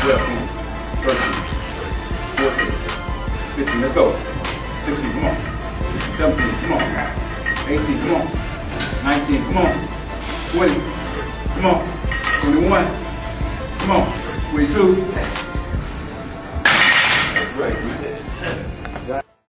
12, come on. 13, 14, 15, let's go. 16, come on. 17, come on. 18, come on. 19, come on. 20, come on. 21, come on. 22. That's right, man.